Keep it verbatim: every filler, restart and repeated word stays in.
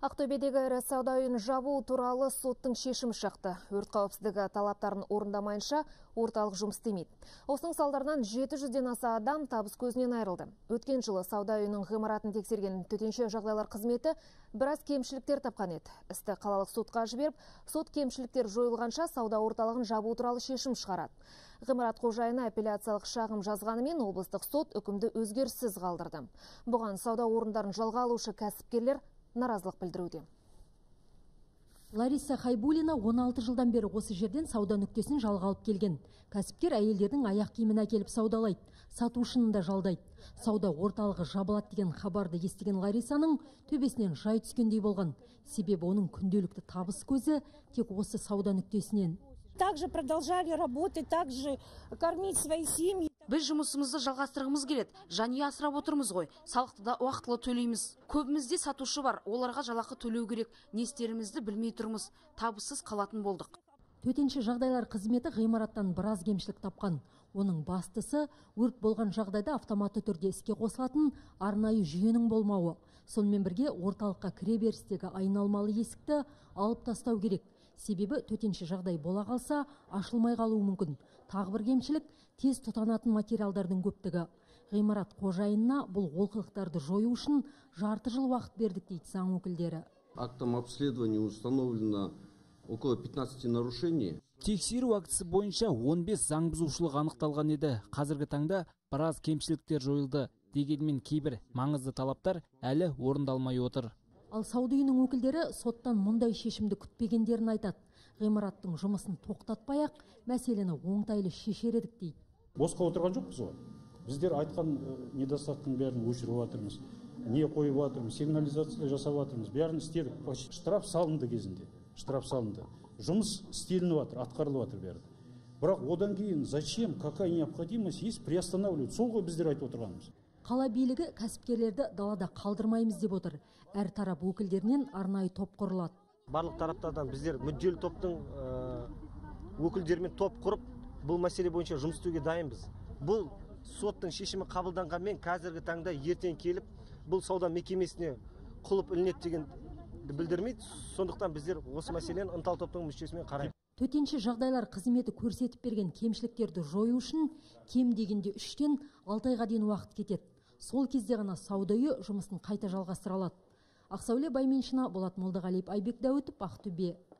Ақтөбедегі ірі сауда үйін жабу туралы соттың шешімі шықты. Өрт қауіпсіздігі талаптарын орындамайынша орталық жұмыс істемейді. Осының салдарынан жеті жүзден аса адам табыс көзінен айырылды. Өткен жылы сауда үйінің ғимаратын тексерген төтенше жағдайлар қызметі біраз кемшіліктер тапқан еді. Істі қалалық сотқа жіберіп, сот кемшіліктер жойылғанша сауда орталығын жабу туралы шешім шығарады. Ғимарат қожайыны апелляциялық шағым жазғанымен облыстық сот үкімді өзгеріссіз қалдырды. Бұған сауда орындарын жалға алушы кәсіпкерлер наразылық білдіруде. Лариса Хайбулина он алты жылдан бері осы жерден сауда нүктесін жалға алып келген. Кәсіпкер әйелдердің аяқ киімін әкеліп саудалайды, сатушыны да жалдайды. Сауда орталығы жабылады деген хабарды естіген Ларисаның төбесінен жай түскендей болған. Себебі оның күнделікті табыс көзі тек осы сауда нүктесінен. Также продолжали работать, также кормить свои семьи. Біз жұмысымызды жалғастырғымыз келеді. Жанұя асырап отырмыз ғой. Салықты да уақытылы төлейміз. Көбімізде сатушы бар. Оларға жалақы төлеу керек. Не істерімізді білмей тұрмыз. Табыссыз қалатын болдық. Төтенше жағдайлар қызметі ғимараттан біраз кемшілік тапқан. Оның бастысы өрт болған жағдайда автоматты түрде іске қосылатын арнайы жүйенің болмауы. Сонымен бірге орталыққа кіре берістегі айналмалы есікті алып тастау керек. Себебі төтенше жағдай бола қалса ашылмай қалуы мүмкін. Тағы бір кемшілік тез тұтанатын материалдардың көптігі. Ғимарат қожайынына бұл олқылықтарды жою үшін жарты жыл уақыт бердік дейді заң өкілдері. Актом обследования установлено около пятнадцати нарушений. Тексеру актісі бойынша он бес заң бұзушылық анықталған еді. Қазіргі таңда біраз кемшіліктер жойылды. Дегенмен кейбір маңызды талаптар әлі орындалмай отыр. Ал сауда үйінің өкілдері соттан мұндай шешімді күтпегендерін айтады. Ғимараттың жұмысын тоқтатпай-ақ мәселені оңтайлы шешер едік дейді. Босқа отырған жоқпыз ғой. Біздер айтқан недостаттың бәрін өшіріп жатырмыз. Не қойып жатырмыз, сигнализация жасап жатырмыз. Бәрін істедік. Штраф салынды кезінде. Штраф салынды. Жұмыс істелініп жатыр, атқарылып жатыр бәрі. Бірақ одан кейін зачем, какая необходимость есть приостанавливать? Сол ғой біздер айтып отырғанымыз. Қала билігі кәсіпкерлерді далада қалдырмаймыз деп отыр. Әр тарап өкілдерінен арнайы топ құрылады. Барлық тараптардан біздер мүдделі топтың өкілдерімен топ құрып, бұл мәселе бойынша жұмыс істеуге дайынбыз. Бұл соттың шешімі қабылданғанмен қазіргі таңда ертең келіп, бұл сауда мекемесіне құлып ілінеді деген білдірмейді. Сондықтан біздер осы мәселені ынталы топтың мүшесімен қараймыз. Төтенше жағдайлар қызметі көрсетіп берген кемшіліктерді жою үшін кем дегенде үштен алты айға дейін уақыт кетеді. Сол кезде ғана сауда үйі жұмысын қайта жалғастыра алады. Ақсәуле Байменшина, Болат Молдағалиев, Айбек Дәуітов, Ақтөбе.